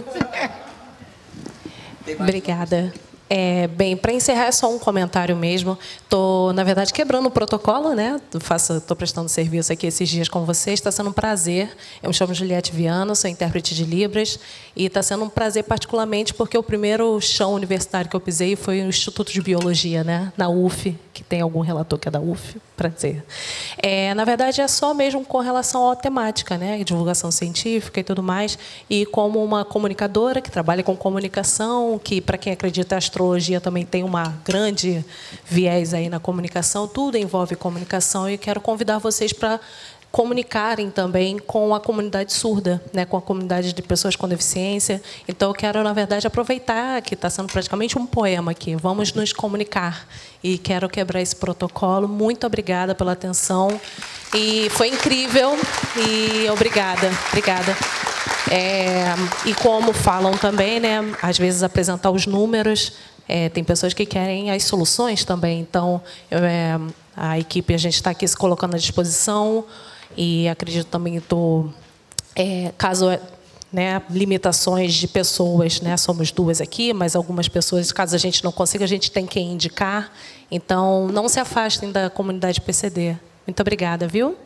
G: Obrigada. É, bem, para encerrar, é só um comentário mesmo. Estou, na verdade, quebrando o protocolo, né? Estou prestando serviço aqui esses dias com vocês. Está sendo um prazer. Eu me chamo Juliette Viana, sou intérprete de Libras. E está sendo um prazer particularmente porque o primeiro chão universitário que eu pisei foi no Instituto de Biologia, né? Na U F, que tem algum relator que é da U F. Prazer. É, na verdade, é só mesmo com relação à temática, né? Divulgação científica e tudo mais. E como uma comunicadora que trabalha com comunicação, que, para quem acredita, a astrologia também tem uma grande viés aí na comunicação, tudo envolve comunicação, e quero convidar vocês para comunicarem também com a comunidade surda, né, com a comunidade de pessoas com deficiência. Então, eu quero, na verdade, aproveitar que está sendo praticamente um poema aqui. Vamos nos comunicar. E quero quebrar esse protocolo. Muito obrigada pela atenção. E foi incrível. E obrigada. Obrigada. É, e como falam também, né, às vezes apresentar os números, é, tem pessoas que querem as soluções também. Então, eu, é, a equipe, a gente está aqui se colocando à disposição. E acredito também estou, é, caso, né, limitações de pessoas, né, somos duas aqui, mas algumas pessoas, caso a gente não consiga, a gente tem que indicar. Então, não se afastem da comunidade P C D. Muito obrigada, viu?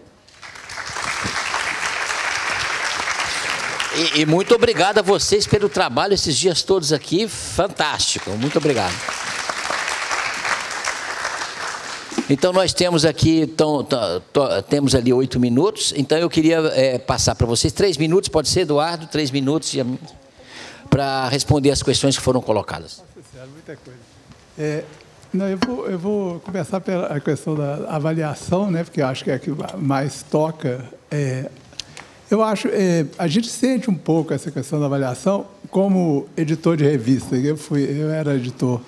A: E, e muito obrigado a vocês pelo trabalho esses dias todos aqui, fantástico, muito obrigado. Então, nós temos aqui, então, temos ali oito minutos, então eu queria é, passar para vocês três minutos, pode ser, Eduardo, três minutos, para responder as questões que foram colocadas.
H: Muita coisa. É, não, eu, vou, eu vou começar pela questão da avaliação, né, porque eu acho que é a que mais toca. É, eu acho, é, a gente sente um pouco essa questão da avaliação como editor de revista. Eu, fui, eu era editor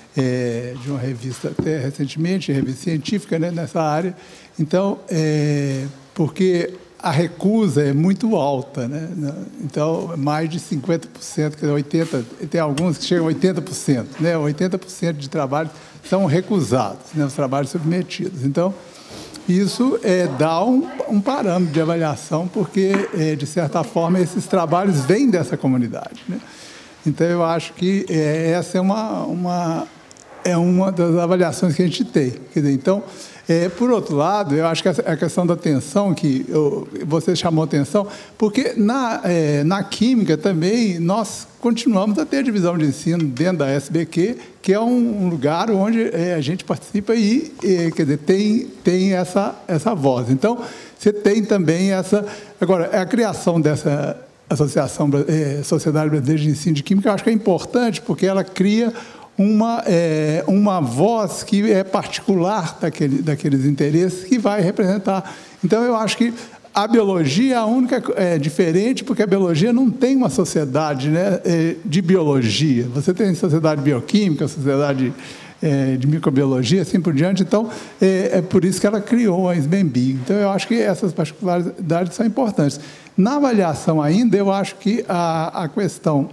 H: É, de uma revista até recentemente, revista científica, né, nessa área. Então, é, porque a recusa é muito alta, né? Então, mais de cinquenta por cento, quer dizer, oitenta por cento, tem alguns que chegam a oitenta por cento, né? oitenta por cento de trabalhos são recusados, né, os trabalhos submetidos. Então, isso é, dá um, um parâmetro de avaliação, porque, é, de certa forma, esses trabalhos vêm dessa comunidade, né? Então, eu acho que é, essa é uma, uma, é uma das avaliações que a gente tem. Quer dizer, então, é, por outro lado, eu acho que a questão da atenção, que eu, você chamou atenção, porque na, é, na Química também nós continuamos a ter a divisão de ensino dentro da S B Q, que é um, um lugar onde é, a gente participa e, e quer dizer, tem, tem essa, essa voz. Então, você tem também essa... Agora, a criação dessa... Associação é, Sociedade Brasileira de Ensino de Química, eu acho que é importante, porque ela cria uma, é, uma voz que é particular daquele, daqueles interesses, que vai representar. Então, eu acho que a biologia é a única é, diferente, porque a biologia não tem uma sociedade, né, é, de biologia. Você tem sociedade bioquímica, sociedade é, de microbiologia, assim por diante. Então, é, é por isso que ela criou a SBMBio. Então, eu acho que essas particularidades são importantes. Na avaliação ainda, eu acho que a, a questão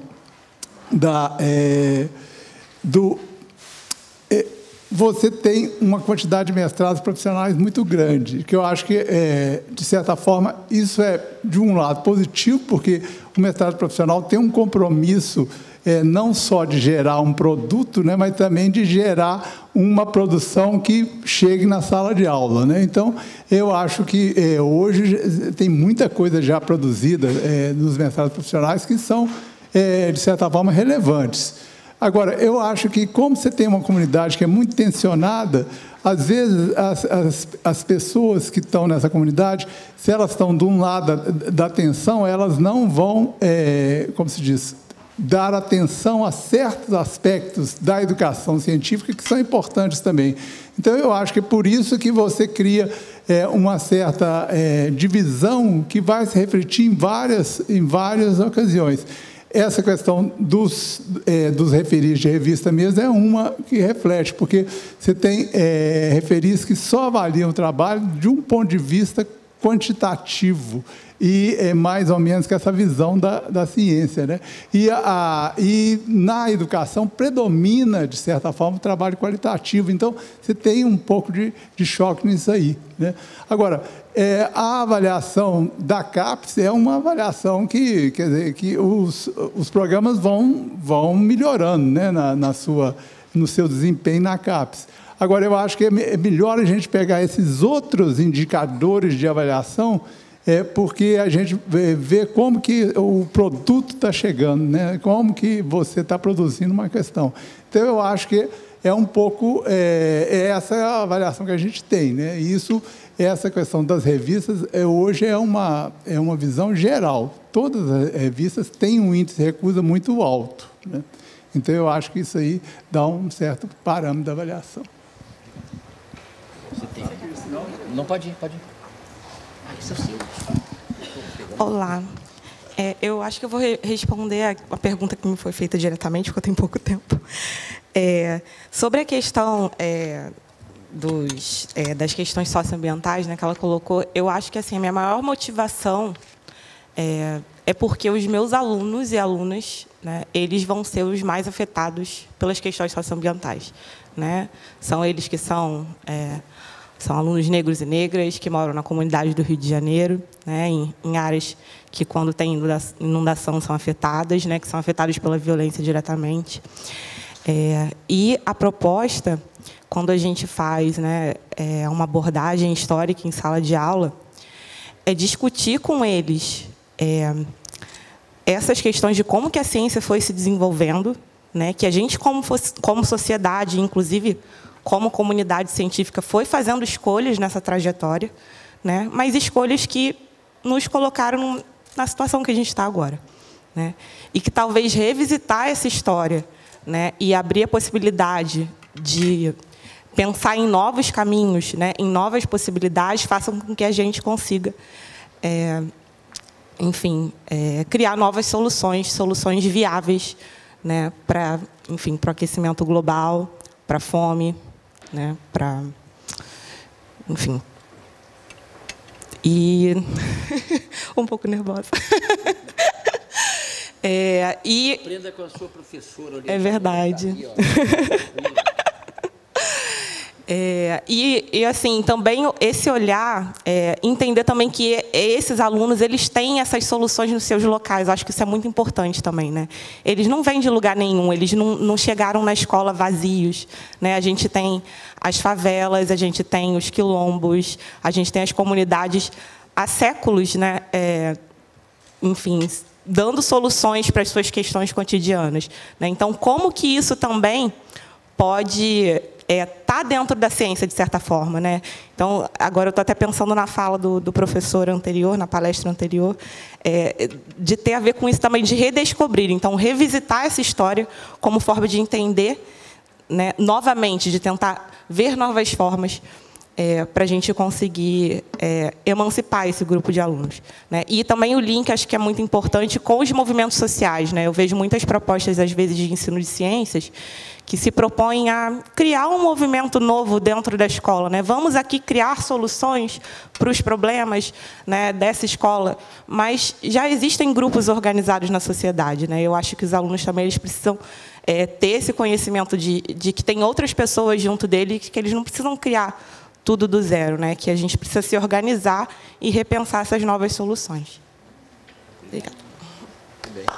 H: da, é, do... É, você tem uma quantidade de mestrados profissionais muito grande, que eu acho que, é, de certa forma, isso é, de um lado, positivo, porque o mestrado profissional tem um compromisso é, não só de gerar um produto, né, mas também de gerar uma produção que chegue na sala de aula, né? Então, eu acho que é, hoje tem muita coisa já produzida é, nos mestrados profissionais que são, é, de certa forma, relevantes. Agora, eu acho que, como você tem uma comunidade que é muito tensionada, às vezes as, as, as pessoas que estão nessa comunidade, se elas estão de um lado da, da tensão, elas não vão, é, como se diz, dar atenção a certos aspectos da educação científica que são importantes também. Então, eu acho que é por isso que você cria é, uma certa é, divisão que vai se refletir em várias, em várias ocasiões. Essa questão dos, é, dos referis de revista mesmo é uma que reflete, porque você tem é, referis que só avaliam o trabalho de um ponto de vista quantitativo, e é mais ou menos que essa visão da, da ciência, né? E, a, e na educação predomina, de certa forma, o trabalho qualitativo. Então, você tem um pouco de, de choque nisso aí, né? Agora, é, a avaliação da CAPES é uma avaliação que, quer dizer, que os, os programas vão, vão melhorando, né, na, na sua, no seu desempenho na CAPES. Agora, eu acho que é melhor a gente pegar esses outros indicadores de avaliação, é, porque a gente vê, vê como que o produto está chegando, né? Como que você está produzindo uma questão. Então, eu acho que é um pouco... É, é essa é a avaliação que a gente tem, né? E isso, essa questão das revistas, é, hoje é uma, é uma visão geral. Todas as revistas têm um índice de recusa muito alto, né? Então, eu acho que isso aí dá um certo parâmetro da avaliação.
A: Você tem? Não, não pode ir, pode ir. Ah, isso é o seu.
I: Olá. É, eu acho que eu vou re responder a, a pergunta que me foi feita diretamente, porque eu tenho pouco tempo. É, sobre a questão é, dos, é, das questões socioambientais, né, que ela colocou, eu acho que assim, a minha maior motivação é, é porque os meus alunos e alunas, né, eles vão ser os mais afetados pelas questões socioambientais, né? São eles que são... É, São alunos negros e negras que moram na comunidade do Rio de Janeiro, né, em, em áreas que, quando tem inundação, são afetadas, né, que são afetadas pela violência diretamente. É, e a proposta, quando a gente faz, né, é, uma abordagem histórica em sala de aula, é discutir com eles é, essas questões de como que a ciência foi se desenvolvendo, né, que a gente, como, como sociedade, inclusive como comunidade científica, foi fazendo escolhas nessa trajetória, né, mas escolhas que nos colocaram na situação que a gente está agora, né, e que talvez revisitar essa história, né, e abrir a possibilidade de pensar em novos caminhos, né, em novas possibilidades, façam com que a gente consiga, é, enfim, é, criar novas soluções, soluções viáveis, né, para, enfim, para o aquecimento global, para a fome, né, para, enfim. E um pouco nervosa. É, e
A: aprenda com a sua professora.
I: É verdade. É, e, e, assim, também esse olhar, é, entender também que esses alunos, eles têm essas soluções nos seus locais. Eu acho que isso é muito importante também, né? Eles não vêm de lugar nenhum, eles não, não chegaram na escola vazios, né? A gente tem as favelas, a gente tem os quilombos, a gente tem as comunidades há séculos, né? É, enfim, dando soluções para as suas questões cotidianas, né? Então, como que isso também pode é, tá dentro da ciência, de certa forma, né? Então, agora eu estou até pensando na fala do, do professor anterior, na palestra anterior, é, de ter a ver com isso também, de redescobrir. Então, revisitar essa história como forma de entender, né, novamente, de tentar ver novas formas é, para a gente conseguir é, emancipar esse grupo de alunos, né? E também o link, acho que é muito importante, com os movimentos sociais, né? Eu vejo muitas propostas, às vezes, de ensino de ciências que se propõem a criar um movimento novo dentro da escola, né? Vamos aqui criar soluções para os problemas, né, dessa escola, mas já existem grupos organizados na sociedade, né? Eu acho que os alunos também eles precisam é, ter esse conhecimento de, de que tem outras pessoas junto deles, que eles não precisam criar tudo do zero, né? Que a gente precisa se organizar e repensar essas novas soluções. Obrigada.
A: Muito bem.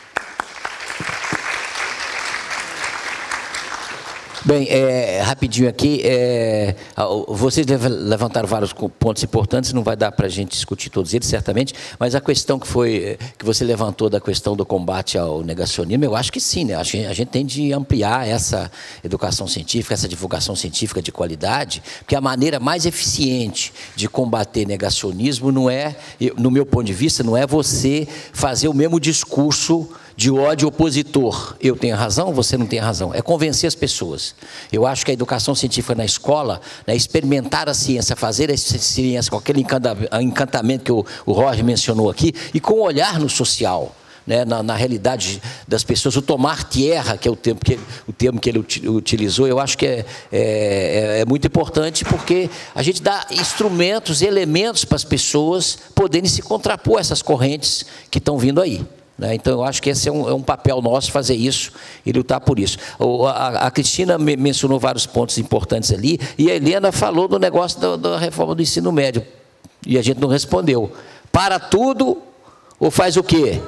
A: Bem, é, rapidinho aqui, é, vocês levantaram vários pontos importantes, não vai dar para a gente discutir todos eles, certamente, mas a questão que, foi, que você levantou da questão do combate ao negacionismo, eu acho que sim, né? Acho que a gente tem de ampliar essa educação científica, essa divulgação científica de qualidade, porque a maneira mais eficiente de combater negacionismo não é, no meu ponto de vista, não é você fazer o mesmo discurso de ódio opositor. Eu tenho razão, você não tem razão. É convencer as pessoas. Eu acho que a educação científica na escola, né, experimentar a ciência, fazer a ciência com aquele encantamento que o, o Roger mencionou aqui, e com o olhar no social, né, na, na realidade das pessoas, o tomar terra, que é o termo que ele, o termo que ele utilizou, eu acho que é, é, é muito importante, porque a gente dá instrumentos, elementos para as pessoas poderem se contrapor a essas correntes que estão vindo aí. Então, eu acho que esse é um, é um papel nosso, fazer isso e lutar por isso. O, a, a Cristina me, mencionou vários pontos importantes ali, e a Helena falou do negócio da, da reforma do ensino médio, e a gente não respondeu. Para tudo ou faz o quê?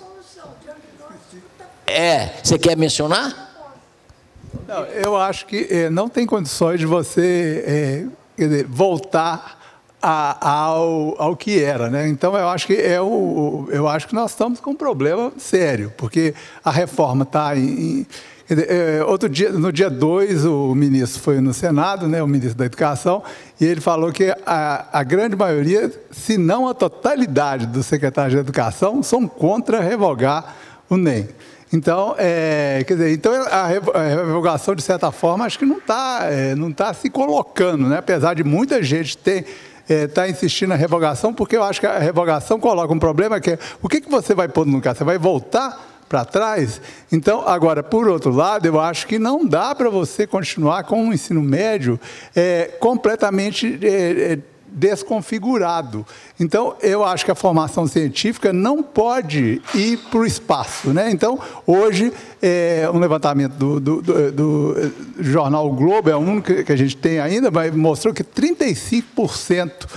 A: É, você quer mencionar?
H: Não, eu acho que é, não tem condições de você é, quer dizer, voltar A, ao, ao que era, né? Então eu acho que é o, eu acho que nós estamos com um problema sério, porque a reforma está em, em é, outro dia, no dia dois, o ministro foi no Senado, né, o ministro da Educação, e ele falou que a, a grande maioria, se não a totalidade dos secretários de Educação, são contra revogar o N E M. Então, é, quer dizer, então a revogação, de certa forma, acho que não está é, não tá se colocando, né? Apesar de muita gente ter está é, insistindo na revogação, porque eu acho que a revogação coloca um problema que é, o que, que você vai pôr no lugar? Você vai voltar para trás? Então, agora, por outro lado, eu acho que não dá para você continuar com um ensino médio é, completamente é, é, desconfigurado. Então, eu acho que a formação científica não pode ir para o espaço, né? Então, hoje, é, um levantamento do, do, do, do jornal o Globo, é o único que a gente tem ainda, mas mostrou que trinta e cinco por cento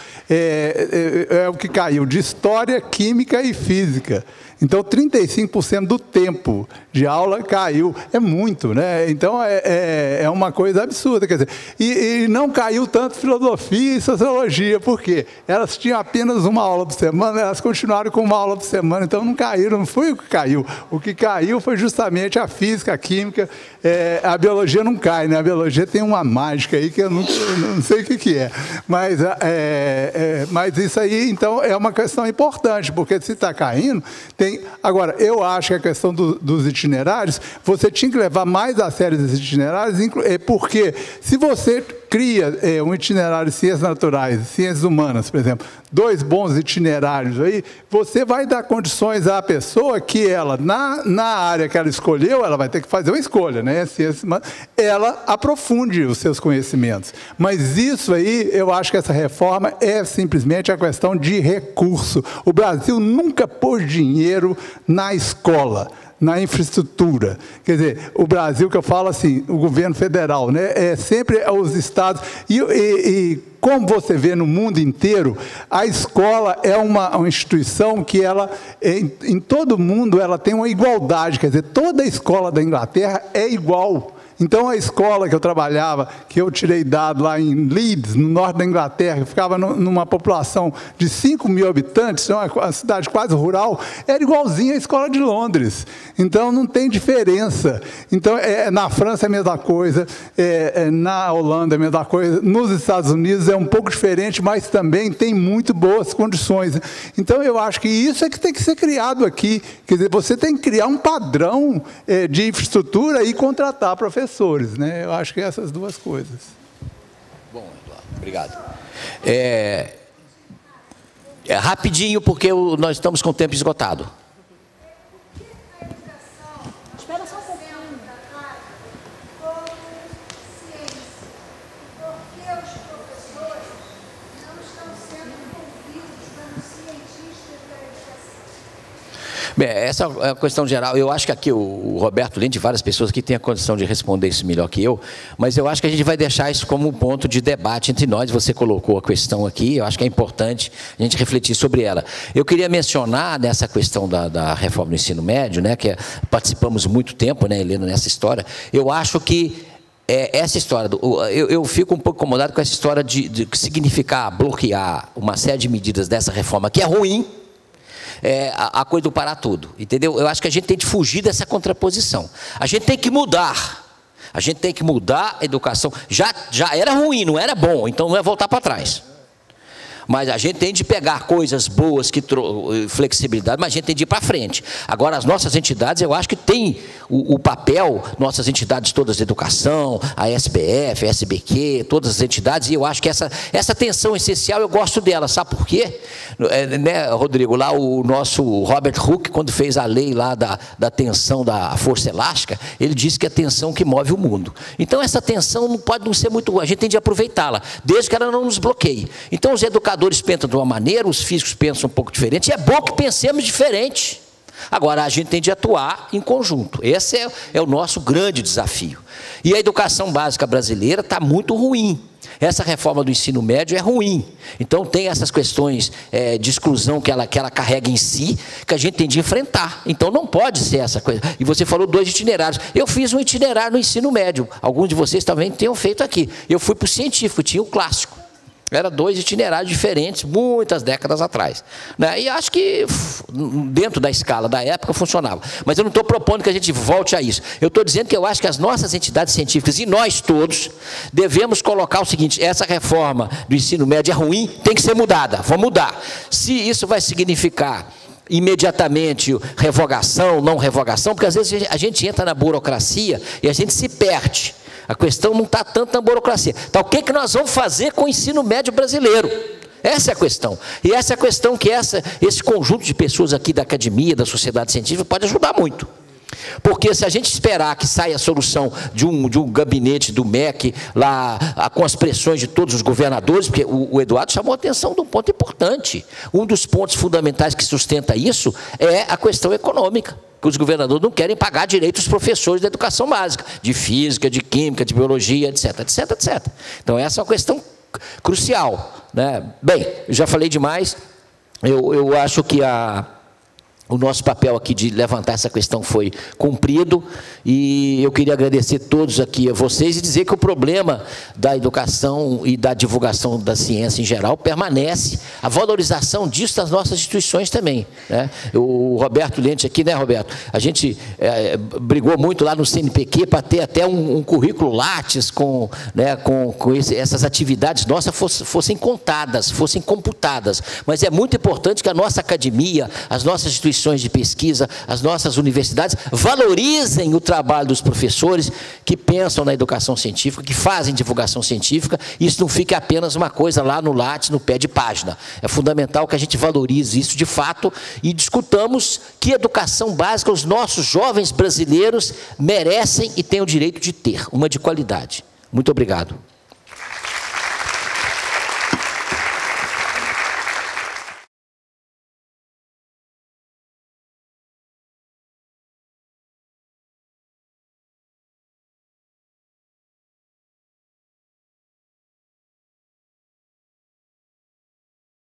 H: é, é, é o que caiu de História, Química e Física. Então, trinta e cinco por cento do tempo de aula caiu. É muito, né? Então, é, é, é uma coisa absurda. Quer dizer, e, e não caiu tanto filosofia e sociologia. Por quê? Elas tinham apenas uma aula por semana, elas continuaram com uma aula por semana, então não caíram, não foi o que caiu. O que caiu foi justamente a física, a química. É, a biologia não cai, né? A biologia tem uma mágica aí que eu não, eu não sei o que, que é. Mas, é, é, mas isso aí, então, é uma questão importante, porque se está caindo, tem... Agora, eu acho que a questão do, dos itinerários, você tinha que levar mais a sério esses itinerários, porque se você cria é, um itinerário de ciências naturais, ciências humanas, por exemplo, dois bons itinerários aí, você vai dar condições à pessoa que ela, na, na área que ela escolheu, ela vai ter que fazer uma escolha, né? Ciências humanas, ela aprofunde os seus conhecimentos. Mas isso aí, eu acho que essa reforma é simplesmente a questão de recurso. O Brasil nunca pôs dinheiro na escola, na infraestrutura. Quer dizer, o Brasil, que eu falo assim, o governo federal, né, é sempre os estados. E, e, e como você vê no mundo inteiro, a escola é uma, uma instituição que ela, em, em todo mundo, ela tem uma igualdade. Quer dizer, toda a escola da Inglaterra é igual. Então, a escola que eu trabalhava, que eu tirei dado lá em Leeds, no norte da Inglaterra, que ficava no, numa população de cinco mil habitantes, uma, uma cidade quase rural, era igualzinha à escola de Londres. Então, não tem diferença. Então, é, na França é a mesma coisa, é, é, na Holanda é a mesma coisa, nos Estados Unidos é um pouco diferente, mas também tem muito boas condições. Então, eu acho que isso é que tem que ser criado aqui. Quer dizer, você tem que criar um padrão é, de infraestrutura e contratar professores. Né? Eu acho que é essas duas coisas.
A: Bom, Eduardo, obrigado. É, é rapidinho, porque o, nós estamos com o tempo esgotado.
J: Espera só um pouquinho. Porque os professores não estão sendo envolvidos como cientistas da educação.
A: Bem, essa é a questão geral. Eu acho que aqui o Roberto Linde e várias pessoas que têm a condição de responder isso melhor que eu, mas eu acho que a gente vai deixar isso como um ponto de debate entre nós. Você colocou a questão aqui, eu acho que é importante a gente refletir sobre ela. Eu queria mencionar nessa questão da, da reforma do ensino médio, né, que é, participamos muito tempo, né, Helena, nessa história. Eu acho que é, essa história, do, eu, eu fico um pouco incomodado com essa história de, de significar bloquear uma série de medidas dessa reforma que é ruim. É, a, a coisa do parar tudo, entendeu? Eu acho que a gente tem que fugir dessa contraposição. A gente tem que mudar. A gente tem que mudar a educação. Já, já era ruim, não era bom, então não é voltar para trás. Mas a gente tem de pegar coisas boas, que flexibilidade, mas a gente tem de ir para frente. Agora, as nossas entidades, eu acho que tem o, o papel, nossas entidades todas de educação, a S B F, a S B Q, todas as entidades, e eu acho que essa, essa tensão essencial, eu gosto dela, sabe por quê? É, né, Rodrigo, lá o nosso Robert Hooke, quando fez a lei lá da, da tensão da força elástica, ele disse que é a tensão que move o mundo. Então, essa tensão não pode não ser muito boa, a gente tem de aproveitá-la, desde que ela não nos bloqueie. Então, os educadores Os pensam de uma maneira, os físicos pensam um pouco diferente, e é bom que pensemos diferente. Agora, a gente tem de atuar em conjunto. Esse é, é o nosso grande desafio. E a educação básica brasileira está muito ruim. Essa reforma do ensino médio é ruim. Então, tem essas questões é, de exclusão que ela, que ela carrega em si, que a gente tem de enfrentar. Então, não pode ser essa coisa. E você falou dois itinerários. Eu fiz um itinerário no ensino médio. Alguns de vocês também tenham feito aqui. Eu fui para o científico, tinha o clássico. Era dois itinerários diferentes, muitas décadas atrás. Né? E acho que, dentro da escala da época, funcionava. Mas eu não estou propondo que a gente volte a isso. Eu estou dizendo que eu acho que as nossas entidades científicas, e nós todos, devemos colocar o seguinte: essa reforma do ensino médio é ruim, tem que ser mudada. Vamos mudar. Se isso vai significar imediatamente revogação, não revogação, porque às vezes a gente entra na burocracia e a gente se perde. A questão não está tanto na burocracia. Então, o que, que nós vamos fazer com o ensino médio brasileiro? Essa é a questão. E essa é a questão que essa, esse conjunto de pessoas aqui da academia, da sociedade científica, pode ajudar muito. Porque se a gente esperar que saia a solução de um, de um gabinete do M E C, lá, com as pressões de todos os governadores, porque o, o Eduardo chamou a atenção de um ponto importante. Um dos pontos fundamentais que sustenta isso é a questão econômica, que os governadores não querem pagar direito aos professores da educação básica, de física, de química, de biologia, etc, etc, etcétera. Então, essa é uma questão crucial, né? Bem, eu já falei demais, eu, eu acho que a... o nosso papel aqui de levantar essa questão foi cumprido, e eu queria agradecer todos aqui a vocês e dizer que o problema da educação e da divulgação da ciência em geral permanece, a valorização disso nas nossas instituições também, né? O Roberto Lente aqui, né, Roberto? A gente é, brigou muito lá no C N P Q para ter até um, um currículo Lattes com, né, com, com esse, essas atividades nossas fossem, fossem contadas, fossem computadas, mas é muito importante que a nossa academia, as nossas instituições de pesquisa, as nossas universidades valorizem o trabalho dos professores que pensam na educação científica, que fazem divulgação científica, e isso não fique apenas uma coisa lá no Lattes, no pé de página. É fundamental que a gente valorize isso de fato e discutamos que educação básica os nossos jovens brasileiros merecem e têm o direito de ter, uma de qualidade. Muito obrigado.